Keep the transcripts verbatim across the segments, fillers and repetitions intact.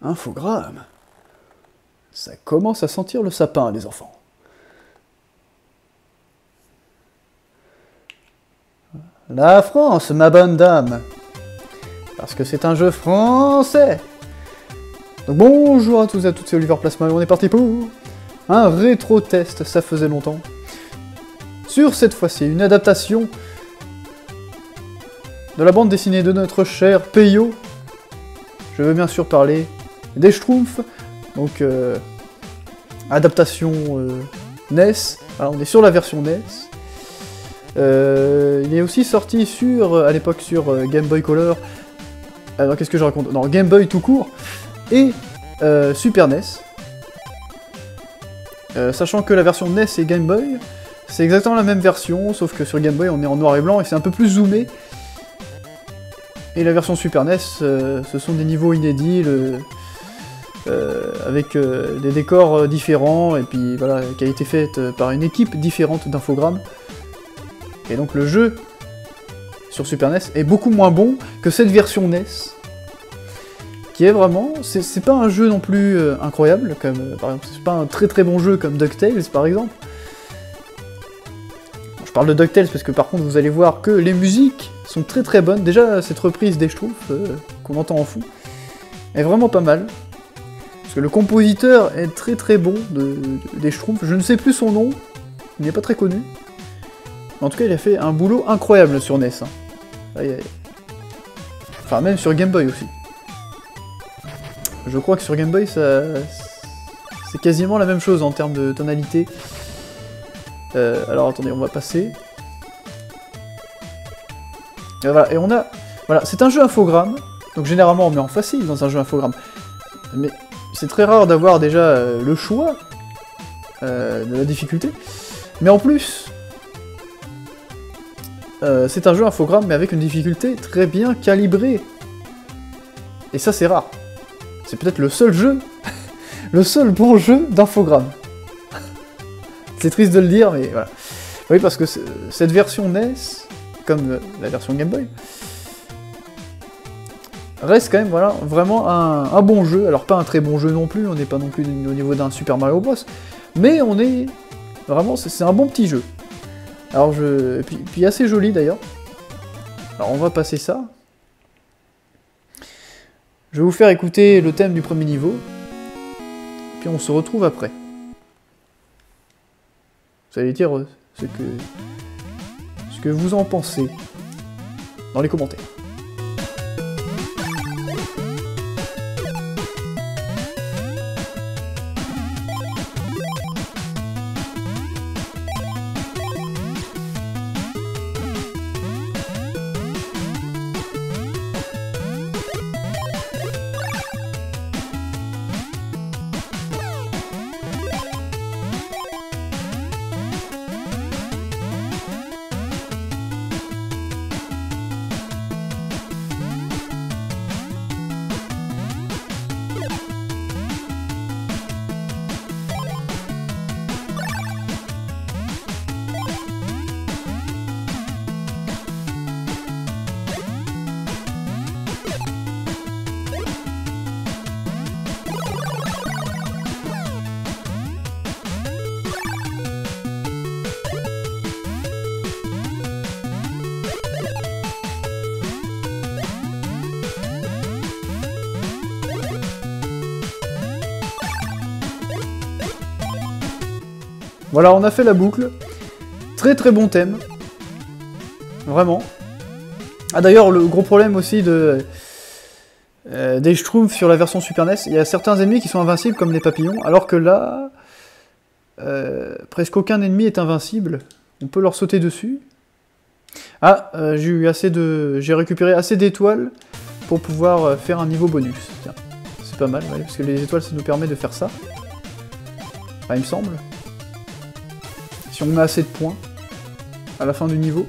Infogramme. Ça commence à sentir le sapin, les enfants. La France, ma bonne dame. Parce que c'est un jeu français. Donc bonjour à tous et à toutes, c'est Oliver Plasma et on est parti pour un rétro-test, ça faisait longtemps. Sur cette fois-ci, une adaptation de la bande dessinée de notre cher Peyo. Je veux bien sûr parler des Schtroumpfs, donc euh, adaptation euh, N E S, alors on est sur la version N E S. Euh, il est aussi sorti sur, à l'époque sur euh, Game Boy Color, alors qu'est-ce que je raconte? Non, Game Boy tout court, et euh, Super N E S. Euh, sachant que la version N E S et Game Boy, c'est exactement la même version, sauf que sur Game Boy on est en noir et blanc et c'est un peu plus zoomé. Et la version Super N E S, euh, ce sont des niveaux inédits, le, euh, avec euh, des décors euh, différents, et puis voilà, qui a été faite euh, par une équipe différente d'Infogrames. Et donc le jeu sur Super N E S est beaucoup moins bon que cette version N E S, qui est vraiment, c'est pas un jeu non plus euh, incroyable, comme euh, par exemple, c'est pas un très très bon jeu comme DuckTales par exemple. Je parle de DuckTales parce que par contre vous allez voir que les musiques sont très très bonnes. Déjà cette reprise des Schtroumpfs euh, qu'on entend en fond est vraiment pas mal. Parce que le compositeur est très très bon de, de, des Schtroumpfs. Je ne sais plus son nom, il n'est pas très connu. En tout cas il a fait un boulot incroyable sur N E S. Hein. Aïe, aïe. Enfin même sur Game Boy aussi. Je crois que sur Game Boy ça c'est quasiment la même chose en termes de tonalité. Euh, alors attendez, on va passer. Et voilà, et on a... Voilà, c'est un jeu infogramme, donc généralement on met en facile dans un jeu infogramme. Mais c'est très rare d'avoir déjà euh, le choix euh, de la difficulté. Mais en plus, euh, c'est un jeu infogramme, mais avec une difficulté très bien calibrée. Et ça c'est rare. C'est peut-être le seul jeu, le seul bon jeu d'infogramme. C'est triste de le dire, mais voilà. Oui, parce que cette version N E S, comme la version Game Boy, reste quand même voilà, vraiment un, un bon jeu. Alors pas un très bon jeu non plus, on n'est pas non plus au niveau d'un Super Mario Bros. Mais on est... Vraiment, c'est un bon petit jeu. Alors je... Puis, puis assez joli d'ailleurs. Alors on va passer ça. Je vais vous faire écouter le thème du premier niveau. Puis on se retrouve après. Vous allez dire ce que, ce que vous en pensez dans les commentaires. Voilà, on a fait la boucle. Très très bon thème. Vraiment. Ah d'ailleurs, le gros problème aussi de euh, des Schtroumpfs sur la version Super N E S, il y a certains ennemis qui sont invincibles comme les papillons, alors que là, euh, presque aucun ennemi est invincible. On peut leur sauter dessus. Ah, euh, j'ai eu assez de... J'ai récupéré assez d'étoiles pour pouvoir faire un niveau bonus. Tiens, c'est pas mal, ouais, parce que les étoiles, ça nous permet de faire ça. Enfin, il me semble. Si on a assez de points à la fin du niveau.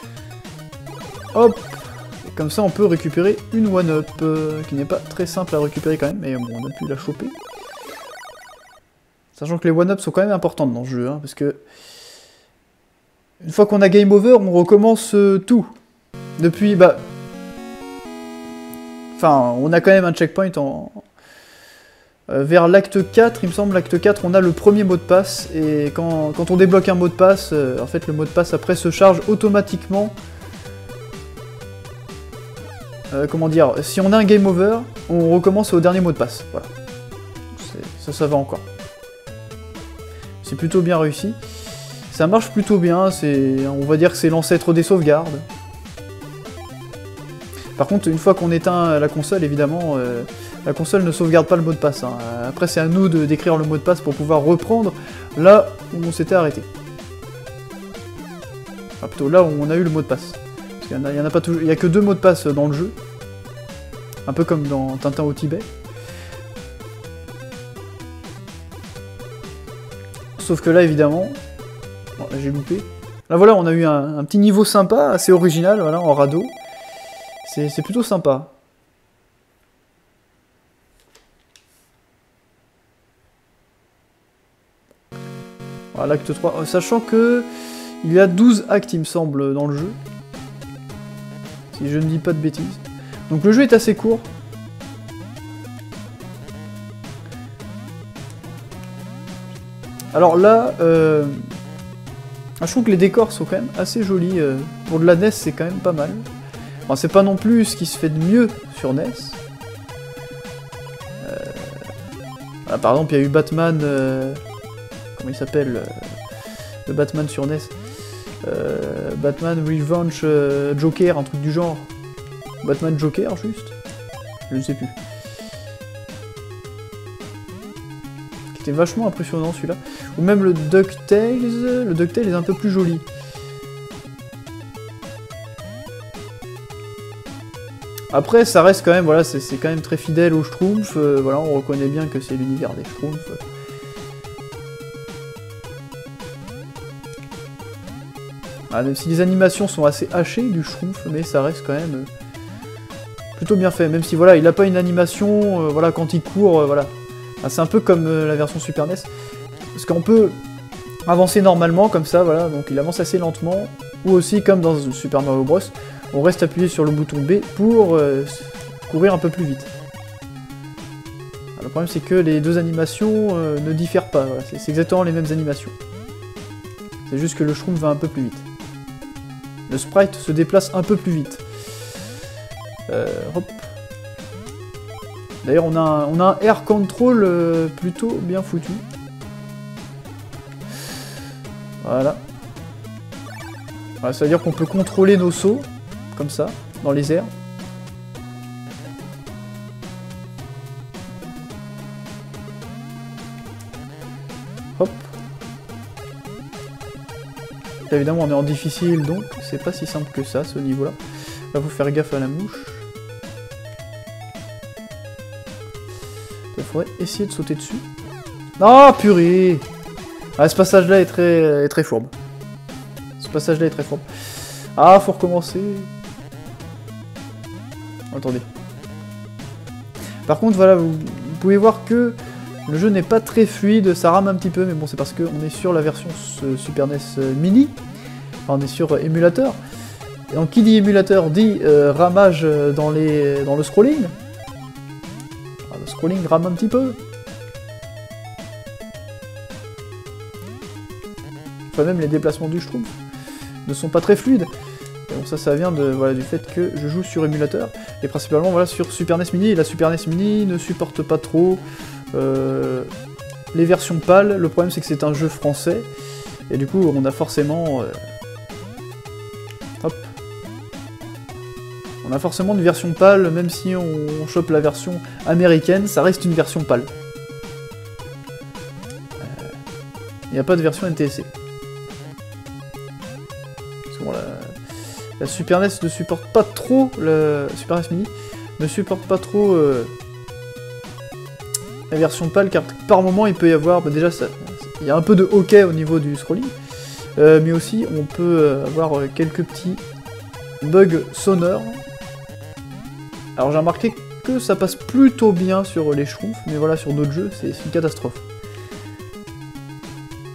Hop! Et comme ça on peut récupérer une one-up, euh, qui n'est pas très simple à récupérer quand même, mais bon, on a pu la choper. Sachant que les one-up sont quand même importantes dans ce jeu, hein, parce que une fois qu'on a game over, on recommence euh, tout. Depuis, bah... Enfin, on a quand même un checkpoint en... Euh, vers l'acte quatre, il me semble, l'acte quatre, on a le premier mot de passe, et quand, quand on débloque un mot de passe, euh, en fait le mot de passe après se charge automatiquement. Euh, comment dire, si on a un game over, on recommence au dernier mot de passe, voilà. Ça, ça va encore. C'est plutôt bien réussi. Ça marche plutôt bien, c'est, on va dire que c'est l'ancêtre des sauvegardes. Par contre, une fois qu'on éteint la console, évidemment, euh, la console ne sauvegarde pas le mot de passe. Hein. Après, c'est à nous de d'écrire le mot de passe pour pouvoir reprendre là où on s'était arrêté. Enfin, plutôt là où on a eu le mot de passe. Parce qu'il y en a, il y en a pas toujours, il y a que deux mots de passe dans le jeu. Un peu comme dans Tintin au Tibet. Sauf que là, évidemment... Bon, là, j'ai loupé. Là, voilà, on a eu un, un petit niveau sympa, assez original, voilà, en radeau. C'est plutôt sympa. Voilà, l'acte trois. Sachant que... il y a douze actes, il me semble, dans le jeu. Si je ne dis pas de bêtises. Donc le jeu est assez court. Alors là, euh, je trouve que les décors sont quand même assez jolis. Euh, pour de la N E S, c'est quand même pas mal. Enfin, c'est pas non plus ce qui se fait de mieux sur N E S. Euh, voilà, par exemple, il y a eu Batman... Euh, comment il s'appelle euh, le Batman sur N E S euh, Batman Revenge euh, Joker, un truc du genre. Batman Joker, juste. Je ne sais plus. C'était vachement impressionnant celui-là. Ou même le DuckTales. Le DuckTales est un peu plus joli. Après, ça reste quand même, voilà, c'est quand même très fidèle aux Schtroumpfs. Euh, voilà, on reconnaît bien que c'est l'univers des Schtroumpfs. Ah, même si les animations sont assez hachées du Schtroumpf, mais ça reste quand même euh, plutôt bien fait. Même si voilà, il n'a pas une animation, euh, voilà, quand il court, euh, voilà. Ah, c'est un peu comme euh, la version Super N E S, parce qu'on peut avancer normalement comme ça, voilà. Donc il avance assez lentement, ou aussi comme dans Super Mario Bros, on reste appuyé sur le bouton B pour euh, courir un peu plus vite. Alors, le problème c'est que les deux animations euh, ne diffèrent pas. Voilà. C'est exactement les mêmes animations. C'est juste que le Schtroumpf va un peu plus vite. Le sprite se déplace un peu plus vite. Euh, hop. D'ailleurs, on, a un, on a un air control euh, plutôt bien foutu. Voilà. Voilà, ça veut dire qu'on peut contrôler nos sauts, comme ça, dans les airs. Hop. Là, évidemment, on est en difficile, donc c'est pas si simple que ça, ce niveau-là. Là, faut faire gaffe à la mouche. Il faudrait essayer de sauter dessus. Ah, purée! Ah, ce passage-là est très, est très fourbe. Ce passage-là est très fourbe. Ah, faut recommencer. Attendez. Par contre, voilà, vous, vous pouvez voir que le jeu n'est pas très fluide, ça rame un petit peu, mais bon, c'est parce qu'on est sur la version Super N E S Mini. Enfin, on est sur émulateur. Et donc, qui dit émulateur dit euh, ramage dans, les, dans le scrolling. Alors, le scrolling rame un petit peu. Enfin, même les déplacements du Schtroumpf ne sont pas très fluides. Et bon, ça, ça vient de, voilà, du fait que je joue sur émulateur. Et principalement voilà, sur Super N E S Mini. Et la Super N E S Mini ne supporte pas trop euh, les versions pâles. Le problème, c'est que c'est un jeu français. Et du coup, on a forcément... Euh, hop. On a forcément une version pâle, même si on chope la version américaine, ça reste une version pâle. Il n'y a pas de version N T S C. Bon, la, la Super N E S ne supporte pas trop, la Super N E S Mini ne supporte pas trop euh, la version pâle, car par moment il peut y avoir, bah déjà ça, il y a un peu de hockey au niveau du scrolling, euh, mais aussi on peut avoir quelques petits bugs sonores. Alors j'ai remarqué que ça passe plutôt bien sur les Schtroumpfs, mais voilà, sur d'autres jeux c'est une catastrophe.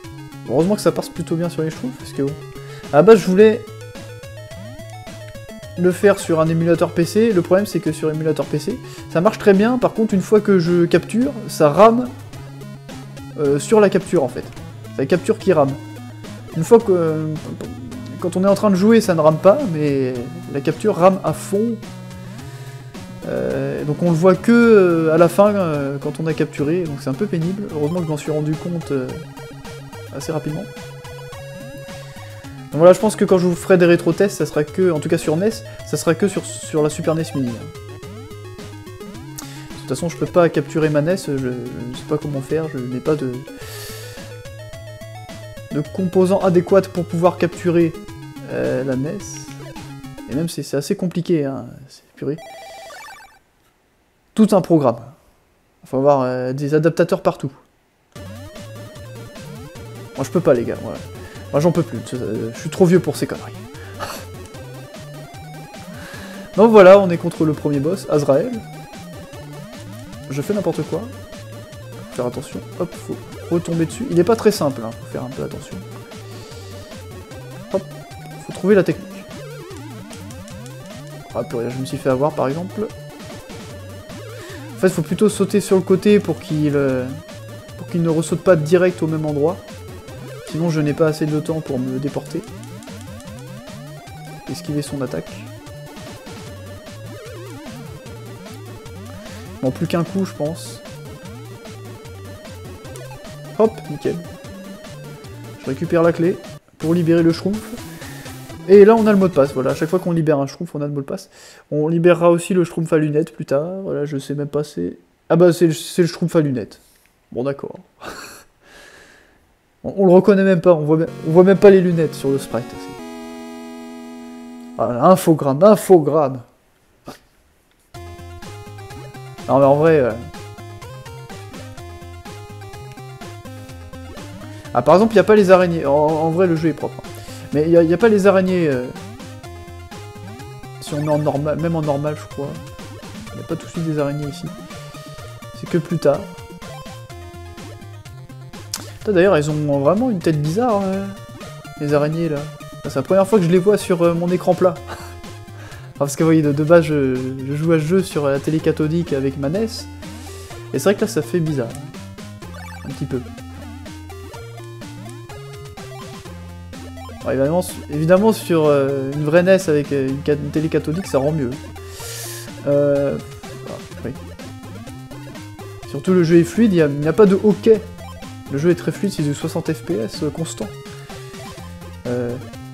Heureusement que ça passe plutôt bien sur les Schtroumpfs, parce que bon, à la base je voulais le faire sur un émulateur P C. Le problème, c'est que sur émulateur P C, ça marche très bien. Par contre, une fois que je capture, ça rame euh, sur la capture, en fait. C'est la capture qui rame. Une fois que... Euh, quand on est en train de jouer, ça ne rame pas, mais la capture rame à fond. Euh, donc on le voit que euh, à la fin, euh, quand on a capturé, donc c'est un peu pénible. Heureusement que je m'en suis rendu compte euh, assez rapidement. Donc voilà, je pense que quand je vous ferai des rétro-tests, ça sera que, en tout cas sur N E S, ça sera que sur, sur la Super N E S Mini. De toute façon, je peux pas capturer ma N E S, je, je ne sais pas comment faire, je n'ai pas de... de composants adéquats pour pouvoir capturer euh, la N E S. Et même c'est assez compliqué, hein, c'est purée. Tout un programme. Il faut avoir euh, des adaptateurs partout. Moi je peux pas les gars, voilà. Moi j'en peux plus, je suis trop vieux pour ces conneries. Donc voilà, on est contre le premier boss, Azrael. Je fais n'importe quoi. Faut faire attention, hop, faut retomber dessus. Il est pas très simple, hein, faut faire un peu attention. Hop, faut trouver la technique. Ah purée, je me suis fait avoir par exemple. En fait, faut plutôt sauter sur le côté pour qu'il euh, pour qu'il ne ressaute pas direct au même endroit. Sinon, je n'ai pas assez de temps pour me déporter. Esquiver son attaque. Bon, plus qu'un coup, je pense. Hop, nickel. Je récupère la clé pour libérer le schtroumpf. Et là, on a le mot de passe. Voilà, à chaque fois qu'on libère un schtroumpf, on a le mot de passe. On libérera aussi le schtroumpf à lunettes plus tard. Voilà, je sais même pas, c'est... Ah bah, c'est le, le schtroumpf à lunettes. Bon, d'accord. on, on le reconnaît même pas, on voit, on voit même pas les lunettes sur le sprite. Voilà, infogramme, infogramme. Non mais en vrai... Euh... Ah, par exemple, il n'y a pas les araignées. En, en vrai, le jeu est propre. Mais il n'y a, a pas les araignées. Euh... Si on met en normal, même en normal, je crois. Il n'y a pas tout de suite des araignées ici. C'est que plus tard. D'ailleurs, elles ont vraiment une tête bizarre, euh, les araignées, là. C'est la première fois que je les vois sur euh, mon écran plat. Parce que, vous voyez, de, de base, je, je joue à ce jeu sur la télé cathodique avec ma N E S. Et c'est vrai que là, ça fait bizarre. Un petit peu. Alors, évidemment, évidemment, sur euh, une vraie N E S avec euh, une, une télé cathodique, ça rend mieux. Euh... Ah, oui. Surtout, le jeu est fluide, il n'y a, a pas de hockey. Le jeu est très fluide, c'est du soixante F P S euh, constant. Euh...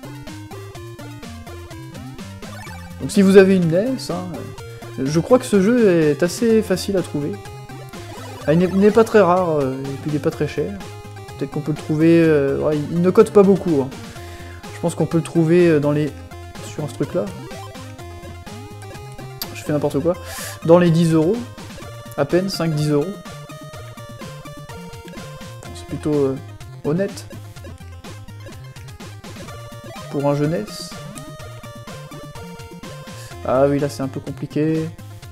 Donc si vous avez une N E S, hein, je crois que ce jeu est assez facile à trouver. Ah, il n'est pas très rare, euh, et puis il n'est pas très cher. Peut-être qu'on peut le trouver... Euh... Ouais, il ne cote pas beaucoup. Hein. Je pense qu'on peut le trouver dans les... sur ce truc-là. Je fais n'importe quoi. Dans les dix euros. À peine, cinq dix euros. C'est plutôt euh, honnête. Pour un jeunesse. Ah oui, là c'est un peu compliqué.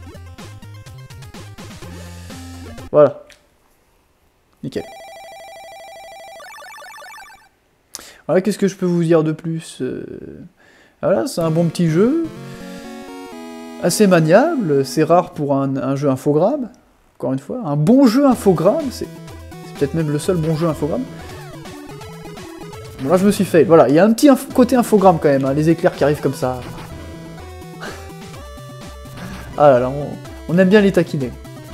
Voilà. Nickel. Voilà, qu'est-ce que je peux vous dire de plus? euh... Voilà, c'est un bon petit jeu. Assez maniable, c'est rare pour un, un jeu infogramme. Encore une fois, un bon jeu infogramme, c'est peut-être même le seul bon jeu infogramme. Bon là je me suis fait, voilà, il y a un petit inf côté infogramme quand même, hein, les éclairs qui arrivent comme ça. Ah là là, on, on aime bien les taquiner.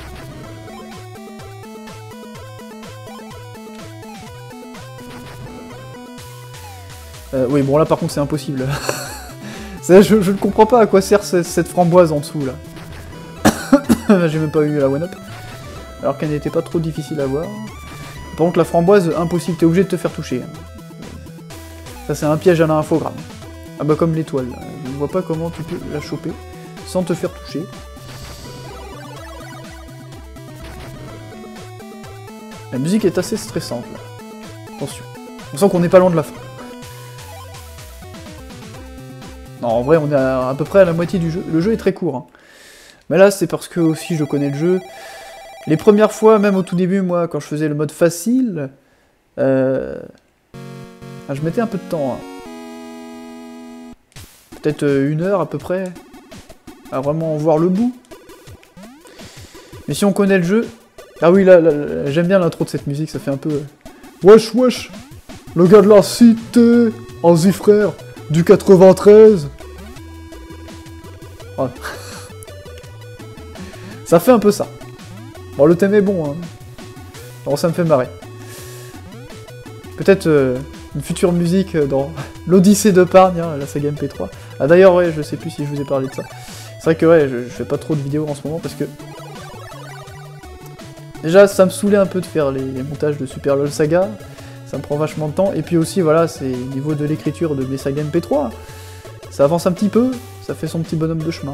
Euh, oui, bon là par contre c'est impossible. je, je ne comprends pas à quoi sert cette, cette framboise en dessous là. J'ai même pas eu la one-up. Alors qu'elle n'était pas trop difficile à voir. Par contre la framboise, impossible, t'es obligé de te faire toucher. Ça c'est un piège à l'infogramme. Ah bah comme l'étoile, je ne vois pas comment tu peux la choper sans te faire toucher. La musique est assez stressante là. Attention. On sent qu'on n'est pas loin de la fin. Non, en vrai, on est à, à peu près à la moitié du jeu. Le jeu est très court. Hein. Mais là, c'est parce que aussi je connais le jeu. Les premières fois, même au tout début, moi, quand je faisais le mode facile, euh... ah, je mettais un peu de temps. Hein. peut-être une heure à peu près, à vraiment voir le bout. Mais si on connaît le jeu... Ah oui, là, là, là j'aime bien l'intro de cette musique, ça fait un peu... Wesh, wesh, le gars de la cité, Anzi frère, du quatre-vingt-treize. Voilà. Ça fait un peu ça. Bon, le thème est bon, hein. Alors ça me fait marrer. Peut-être euh, une future musique dans l'Odyssée de Pargne, hein, la saga M P trois. Ah d'ailleurs, ouais, je sais plus si je vous ai parlé de ça. C'est vrai que ouais, je, je fais pas trop de vidéos en ce moment parce que... Déjà, ça me saoulait un peu de faire les, les montages de Super LOL Saga. Ça me prend vachement de temps. Et puis aussi, voilà, c'est au niveau de l'écriture de mes sagas M P trois. Ça avance un petit peu, ça fait son petit bonhomme de chemin.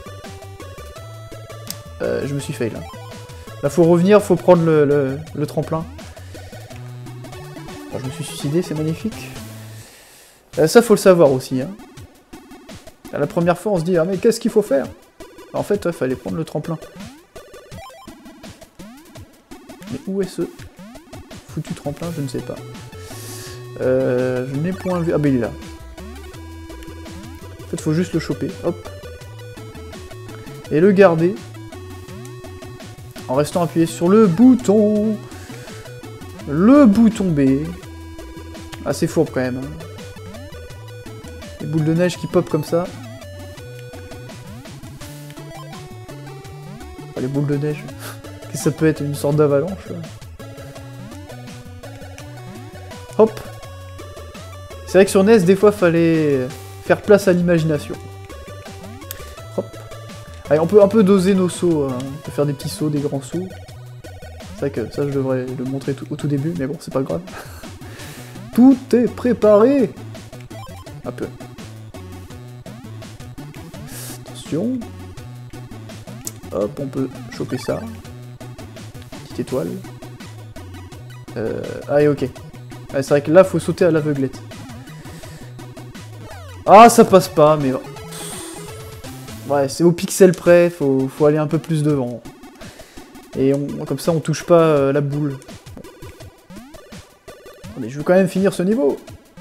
Euh, je me suis fail là. Là, faut revenir, faut prendre le, le, le tremplin. Alors, je me suis suicidé, c'est magnifique. Euh, ça, faut le savoir aussi. Hein. À la première fois, on se dit, ah mais qu'est-ce qu'il faut faire? En fait, il ouais, fallait prendre le tremplin. Mais où est ce foutu tremplin? Je ne sais pas. Euh, je n'ai point vu... Ah bah il est là. En fait, faut juste le choper. Hop. Et le garder. En restant appuyé sur le bouton. Le bouton B. Ah, c'est fourbe quand même. Les boules de neige qui pop comme ça. Ah, les boules de neige. Qu'est-ce que ça peut être? Une sorte d'avalanche? Hop. C'est vrai que sur N E S, des fois, fallait faire place à l'imagination. Hop. Allez, on peut un peu doser nos sauts. Hein. On peut faire des petits sauts, des grands sauts. C'est vrai que ça, je devrais le montrer tout, au tout début, mais bon, c'est pas grave. Tout est préparé. Un peu. Attention. Hop, on peut choper ça. Petite étoile. Euh... Allez, ok. Ah, c'est vrai que là, faut sauter à l'aveuglette. Ah, ça passe pas, mais... Ouais, c'est au pixel près, faut, faut aller un peu plus devant. Et on, comme ça, on touche pas euh, la boule. Mais je veux quand même finir ce niveau.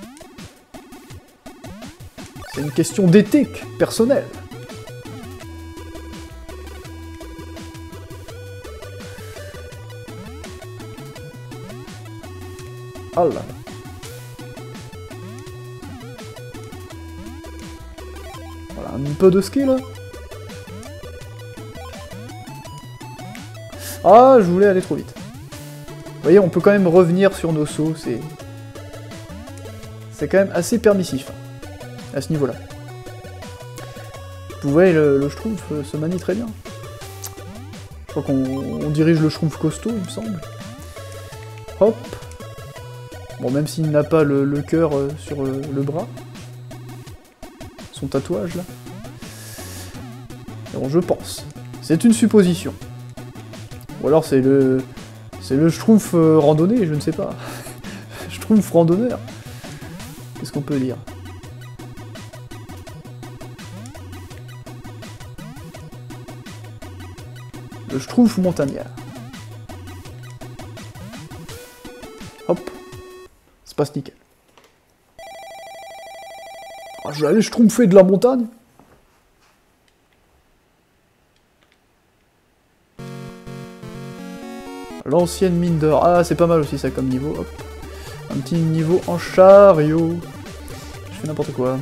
C'est une question d'éthique personnelle. Oh là là. Voilà, un peu de ski là. Ah, je voulais aller trop vite. Vous voyez, on peut quand même revenir sur nos sauts, c'est... C'est quand même assez permissif, hein, à ce niveau-là. Vous voyez, le, le schtroumpf se manie très bien. Je crois qu'on dirige le schtroumpf costaud, il me semble. Hop. Bon, même s'il n'a pas le, le cœur euh, sur le, le bras. Son tatouage, là. Bon, je pense. C'est une supposition. Ou alors c'est le... C'est le schtroumpf euh, randonnée, je ne sais pas. Schtroumpf randonneur. Qu'est-ce qu'on peut dire? Le schtroumpf montagnard. Hop. Ça passe nickel. Ah, je vais aller schtroumpfer de la montagne. L'ancienne mine d'or. Ah, c'est pas mal aussi ça comme niveau. Hop. Un petit niveau en chariot. Je fais n'importe quoi.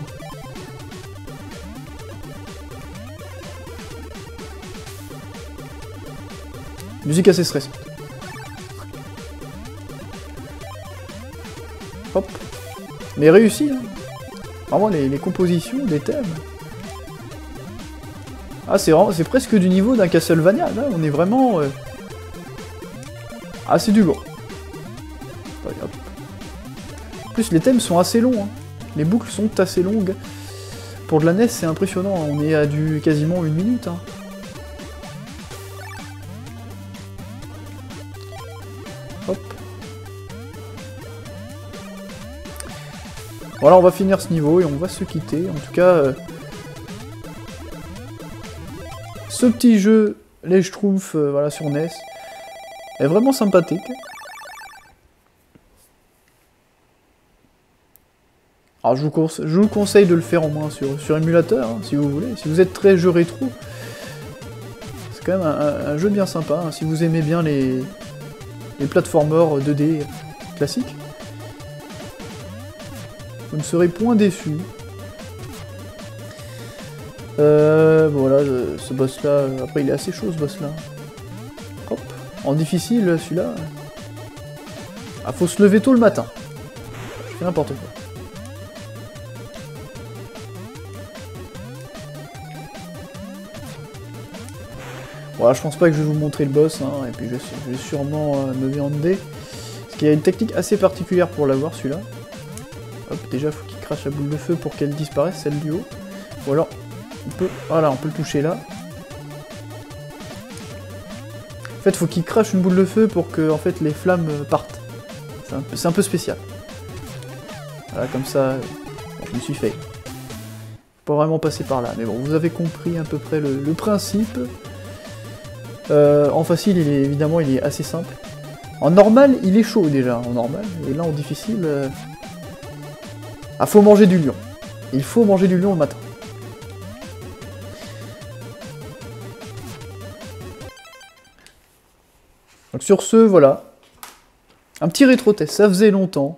Musique assez stressante. Hop. Mais réussi, hein. Vraiment les, les compositions, des thèmes. Ah, c'est c'est presque du niveau d'un Castlevania. Là, on est vraiment... Euh... Ah, c'est du lourd. Allez, hop. En plus, les thèmes sont assez longs. Hein. Les boucles sont assez longues. Pour de la N E S, c'est impressionnant. On est à du quasiment une minute. Hein. Hop. Voilà, on va finir ce niveau et on va se quitter. En tout cas, euh, ce petit jeu, les Schtroumpfs, euh, voilà, sur N E S, est vraiment sympathique. Alors je vous, conse je vous conseille de le faire au moins sur, sur émulateur, hein, si vous voulez. Si vous êtes très jeu rétro, c'est quand même un, un jeu bien sympa, hein, si vous aimez bien les, les platformers deux D classiques. Vous ne serez point déçus. Euh, voilà, ce boss-là, après il est assez chaud ce boss-là. Hop, en difficile, celui-là. Ah, faut se lever tôt le matin. Je fais n'importe quoi. Voilà, je pense pas que je vais vous montrer le boss, hein, et puis je, je vais sûrement euh, me viander. Parce qu'il y a une technique assez particulière pour l'avoir, celui-là. Hop, déjà, faut qu'il crache la boule de feu pour qu'elle disparaisse, celle du haut. Ou alors, on peut, voilà, on peut le toucher là. En fait, faut qu'il crache une boule de feu pour que, en fait, les flammes partent. C'est un peu, c'est un peu spécial. Voilà, comme ça, bon, je me suis fait. Pas vraiment passer par là, mais bon, vous avez compris à peu près le, le principe. Euh, en facile, il est, évidemment, il est assez simple. En normal, il est chaud déjà, en normal. Et là, en difficile... Euh... Ah, faut manger du lion. Il faut manger du lion le matin. Donc sur ce, voilà. Un petit rétro-test, ça faisait longtemps.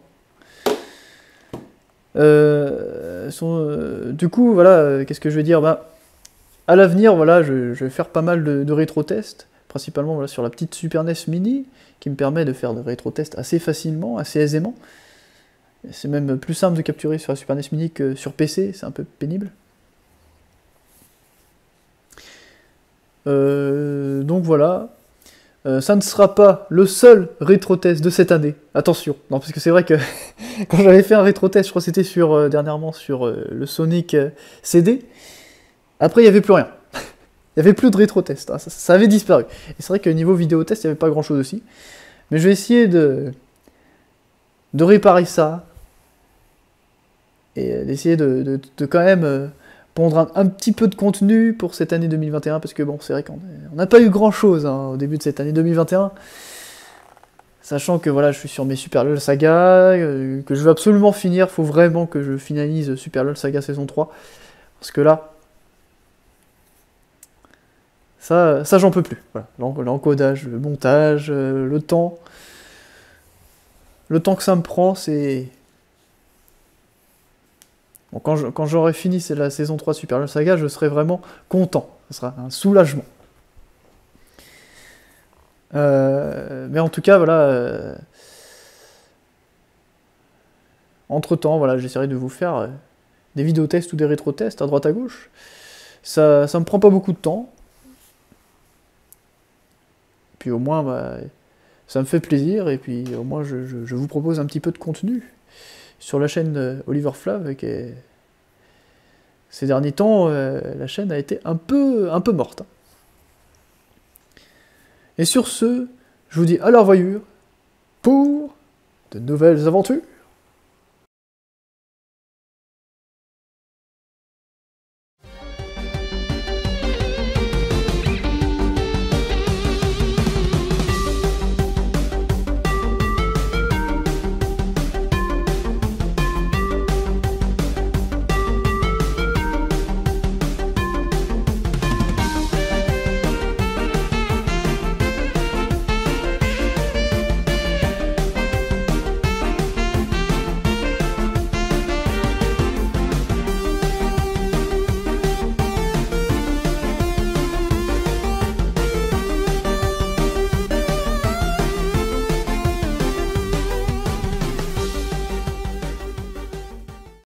Euh, son, euh, du coup, voilà, euh, qu'est-ce que je vais dire, bah, à l'avenir, voilà, je, je vais faire pas mal de, de rétro-tests, principalement voilà, sur la petite Super N E S Mini, qui me permet de faire des rétro-tests assez facilement, assez aisément. C'est même plus simple de capturer sur la Super N E S Mini que sur P C, c'est un peu pénible. Euh, donc voilà. Euh, ça ne sera pas le seul rétro-test de cette année. Attention, non, parce que c'est vrai que quand j'avais fait un rétro-test, je crois que c'était sur, euh, dernièrement sur euh, le Sonic euh, C D, après il n'y avait plus rien. Il n'y avait plus de rétro-test, hein, ça, ça avait disparu. Et c'est vrai que niveau vidéo-test, il n'y avait pas grand-chose aussi. Mais je vais essayer de, de réparer ça, et d'essayer de, de, de quand même euh, pondre un, un petit peu de contenu pour cette année deux mille vingt et un, parce que bon, c'est vrai qu'on n'a pas eu grand-chose hein, au début de cette année deux mille vingt et un, sachant que voilà, je suis sur mes Super LOL Saga, euh, que je veux absolument finir, faut vraiment que je finalise Super LOL Saga saison trois, parce que là, ça, ça j'en peux plus, voilà, l'encodage, le montage, euh, le temps, le temps que ça me prend, c'est... Bon, quand j'aurai fini la saison trois de Super LOL Saga, je serai vraiment content. Ce sera un soulagement. Euh, mais en tout cas, voilà... Euh, entre-temps, voilà, j'essaierai de vous faire euh, des vidéo-tests ou des rétro-tests à droite à gauche. Ça, ça me prend pas beaucoup de temps. Puis au moins, bah, ça me fait plaisir, et puis au moins, je, je, je vous propose un petit peu de contenu sur la chaîne euh, Oliver Flav, qui est... Ces derniers temps, euh, la chaîne a été un peu, un peu morte. Et sur ce, je vous dis à la revoyure pour de nouvelles aventures.